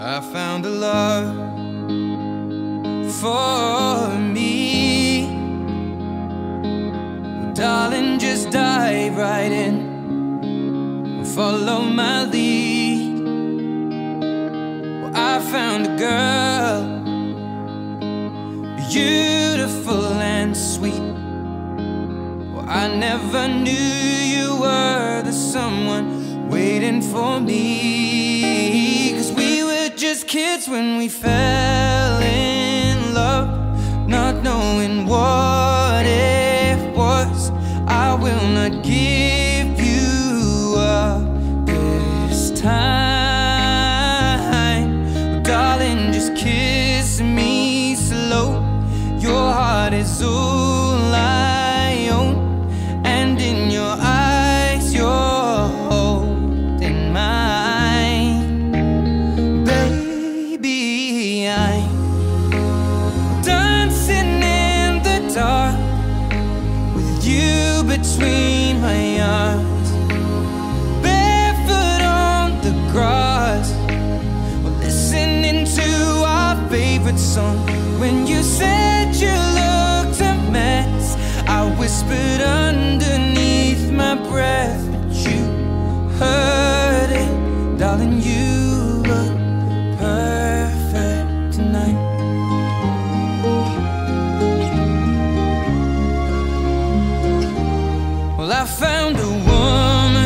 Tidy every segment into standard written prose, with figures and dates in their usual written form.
I found a love for me. Well, darling, just dive right in and follow my lead. Well, I found a girl, beautiful and sweet. Well, I never knew you were the someone waiting for me. 'Cause we were just kids when we fell in love, not knowing what it was. I will not give you up this time. Well, darling, just kiss me slow. Your heart is all I own, and in your eyes you're holding mine. Baby, I'm dancing in the dark with you between my arms, barefoot on the grass. We're listening to our favorite song. When you said you looked a mess, I whispered underneath my breath, but you heard it. Darling, you look perfect tonight. Well, I found a woman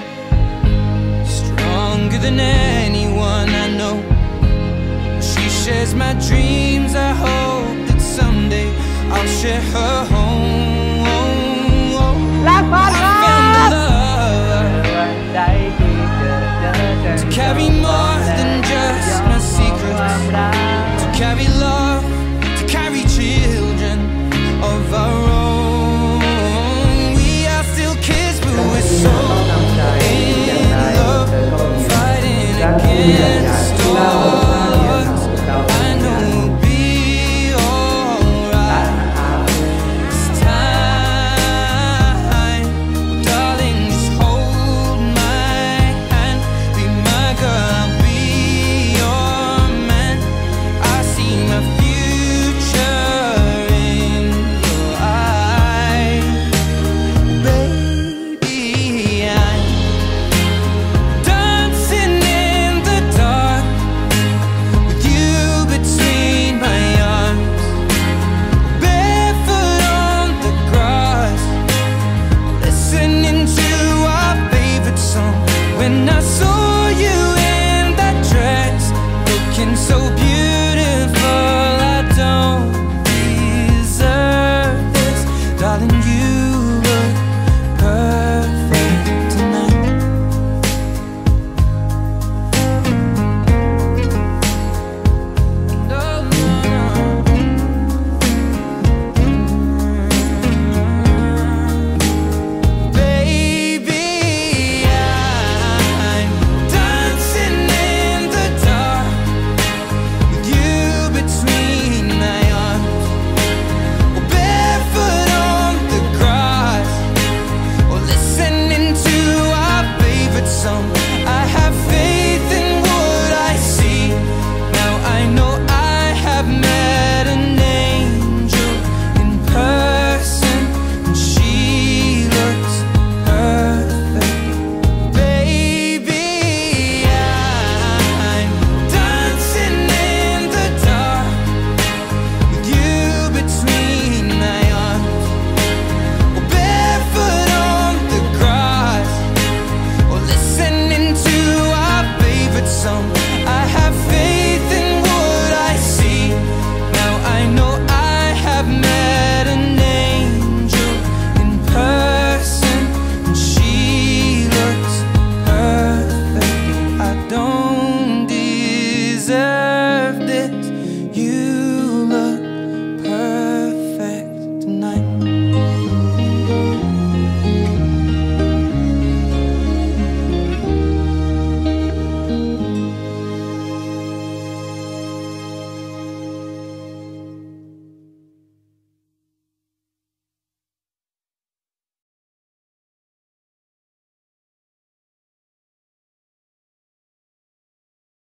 stronger than anyone I know. She shares my dreams. I hope that someday I'll share her home. I found a love to carry more than just my secrets, to carry love, to carry children of our own. We are still kids, but we're so in love, fighting again.